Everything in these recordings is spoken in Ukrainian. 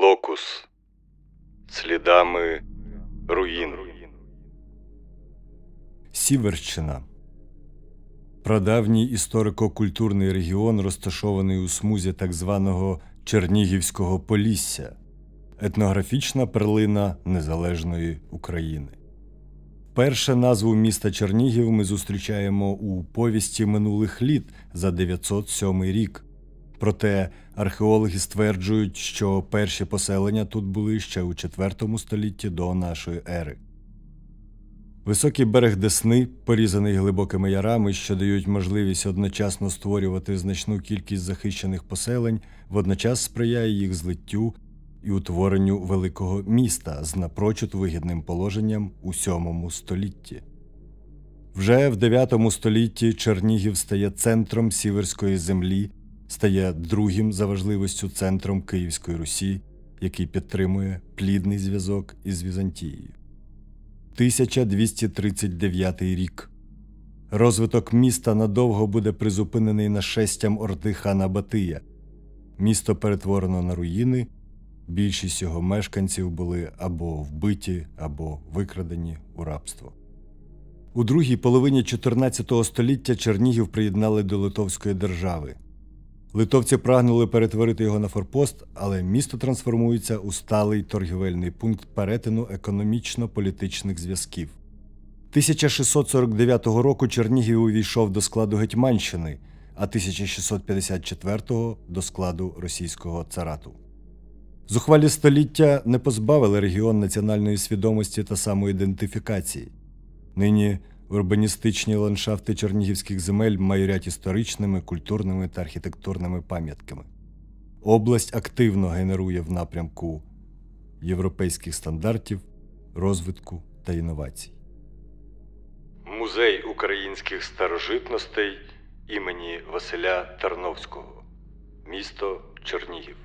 Локус. Слідами руїн. Сіверщина – прадавній історико-культурний регіон, розташований у смузі так званого Чернігівського Полісся, етнографічна перлина незалежної України. Перше назву міста Чернігів ми зустрічаємо у повісті минулих літ за 907 рік. Проте археологи стверджують, що перші поселення тут були ще у IV столітті до нашої ери. Високий берег Десни, порізаний глибокими ярами, що дають можливість одночасно створювати значну кількість захищених поселень, водночас сприяє їх злиттю і утворенню великого міста з напрочуд вигідним положенням у VII столітті. Вже в IX столітті Чернігів стає центром Сіверської землі, стає другим за важливістю центром Київської Русі, який підтримує плідний зв'язок із Візантією. 1239 рік. Розвиток міста надовго буде призупинений нашестям орди хана Батия. Місто перетворено на руїни, більшість його мешканців були або вбиті, або викрадені у рабство. У другій половині 14 століття Чернігів приєднали до Литовської держави. Литовці прагнули перетворити його на форпост, але місто трансформується у сталий торгівельний пункт перетину економічно-політичних зв'язків. 1649 року Чернігів увійшов до складу Гетьманщини, а 1654 – до складу Російського царату. Зухвалі століття не позбавили регіон національної свідомості та самоідентифікації. Нині урбаністичні ландшафти чернігівських земель майорять історичними, культурними та архітектурними пам'ятками. Область активно генерує в напрямку європейських стандартів, розвитку та інновацій. Музей українських старожитностей імені Василя Тарновського. Місто Чернігів.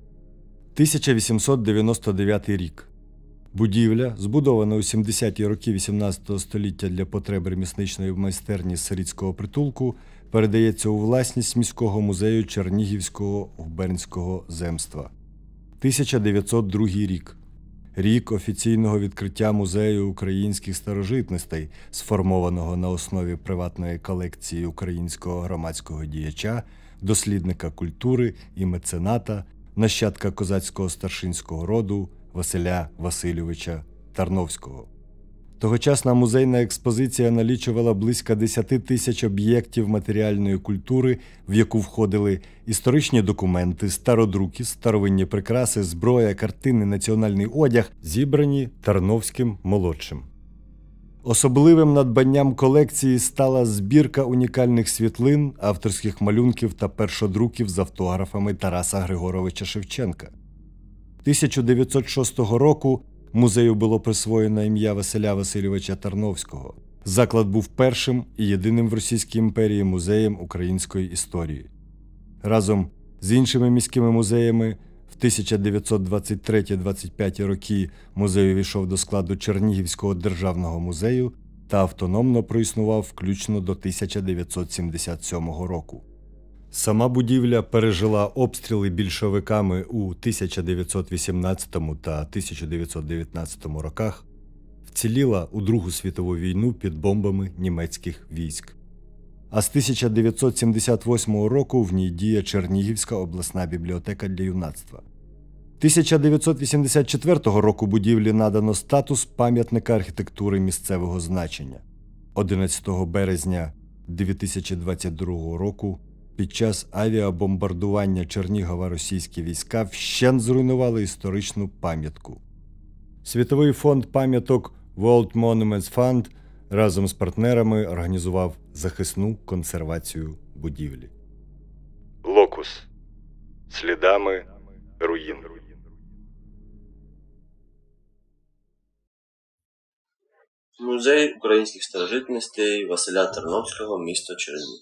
1899 рік. Будівля, збудована у 70-ті роки XVIII століття для потреб ремісничної майстерні сирітського притулку, передається у власність міського музею Чернігівського губернського земства. 1902 рік. Рік офіційного відкриття музею українських старожитностей, сформованого на основі приватної колекції українського громадського діяча, дослідника культури і мецената, нащадка козацького старшинського роду Василя Васильовича Тарновського. Тогочасна музейна експозиція налічувала близько 10 тисяч об'єктів матеріальної культури, в яку входили історичні документи, стародруки, старовинні прикраси, зброя, картини, національний одяг, зібрані Тарновським-молодшим. Особливим надбанням колекції стала збірка унікальних світлин, авторських малюнків та першодруків з автографами Тараса Григоровича Шевченка. 1906 року музею було присвоєно ім'я Василя Васильовича Тарновського. Заклад був першим і єдиним в Російській імперії музеєм української історії. Разом з іншими міськими музеями в 1923-25 роки музей увійшов до складу Чернігівського державного музею та автономно проіснував включно до 1977 року. Сама будівля пережила обстріли більшовиками у 1918 та 1919 роках, вціліла у Другу світову війну під бомбами німецьких військ. А з 1978 року в ній діє Чернігівська обласна бібліотека для юнацтва. 1984 року будівлі надано статус пам'ятника архітектури місцевого значення. 11 березня 2022 року під час авіабомбардування Чернігова російські війська вщент зруйнували історичну пам'ятку. Світовий фонд пам'яток World Monuments Fund разом з партнерами організував захисну консервацію будівлі. Локус. Слідами руїн. Музей українських старожитностей Василя Тарновського, місто Чернігів.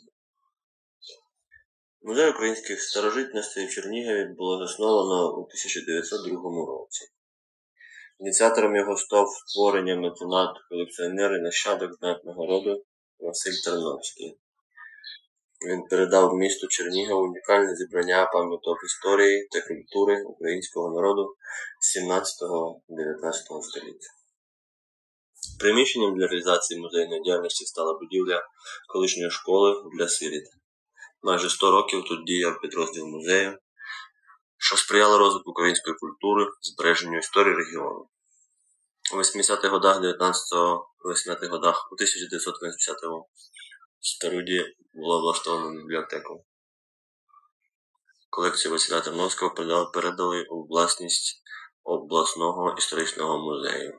Музей українських старожитностей в Чернігові було засновано у 1902 році. Ініціатором його став створення меценат, колекціонер і нащадок знатного роду Василь Тарновський. Він передав місту Чернігів унікальне зібрання пам'яток історії та культури українського народу 17-19 століття. Приміщенням для реалізації музейної діяльності стала будівля колишньої школи для сиріт. Майже 100 років тут діяв підрозділ музею, що сприяло розвитку української культури, збереженню історії регіону. У 80-х годах 1980-х годах у 1980-му в Старуді було облаштовано бібліотеку. Колекцію Василя Тарновського передали у власність обласного історичного музею.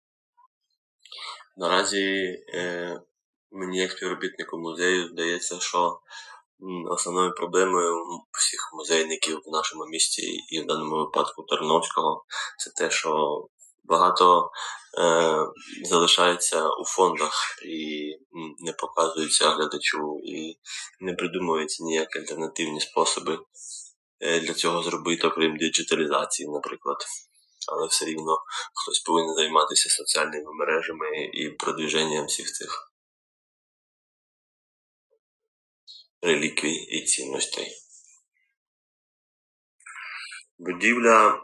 Наразі мені, як співробітнику музею, здається, що основною проблемою всіх музейників в нашому місті і в даному випадку Тарновського це те, що багато залишається у фондах і не показується глядачу, і не придумуються ніякі альтернативні способи для цього зробити, окрім діджиталізації, наприклад. Але все рівно хтось повинен займатися соціальними мережами і продвіженням всіх цих реліквій і цінностей. Будівля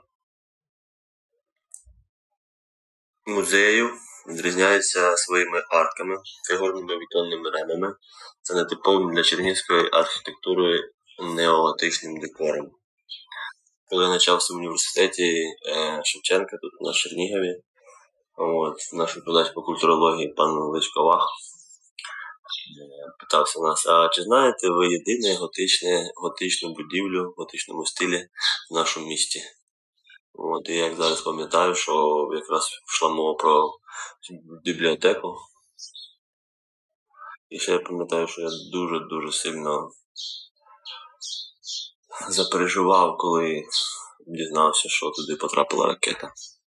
музею відрізняється своїми арками, фігурними віконними рамами. Це нетиповим для чернігівської архітектури неоготичним декором. Коли я навчався в університеті Шевченка, тут на Чернігові, наш викладач по культурології пан Личковах питався нас: а чи знаєте ви єдине готичну будівлю в готичному стилі в нашому місті? І я як зараз пам'ятаю, що якраз йшла мова про бібліотеку. І ще я пам'ятаю, що я дуже-дуже сильно запереживав, коли дізнався, що туди потрапила ракета.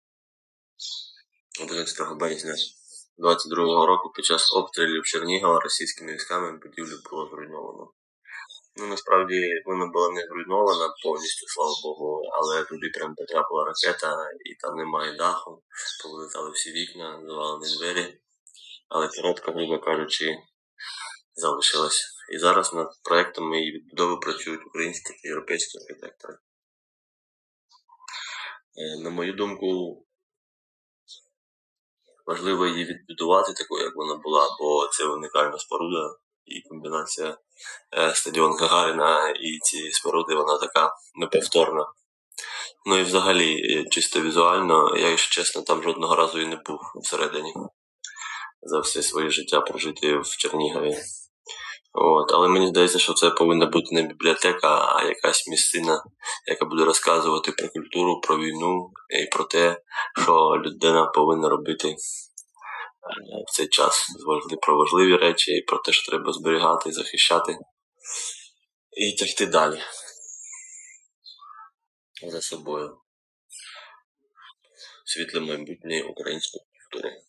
11 березня 22-го року під час обстрілів Чернігова російськими військами будівлю було зруйновано. Насправді вона була не зруйнована повністю, слава Богу, але туди прям потрапила ракета і там немає даху, повилетали всі вікна, завалені двері, але коротко, грубо кажучи, залишилась. І зараз над проєктом її відбудови працюють українські та європейські архітектори. На мою думку, важливо її відбудувати такою, як вона була, бо це унікальна споруда і комбінація стадіон Гагаріна і ці споруди, вона така неповторна. І взагалі, чисто візуально, я, якщо чесно, там жодного разу і не був всередині за все своє життя прожити в Чернігові. Але мені здається, що це повинна бути не бібліотека, а якась місцина, яка буде розказувати про культуру, про війну і про те, що людина повинна робити в цей час, про важливі речі, і про те, що треба зберігати, захищати і тягти далі за собою світле майбутнє української культури.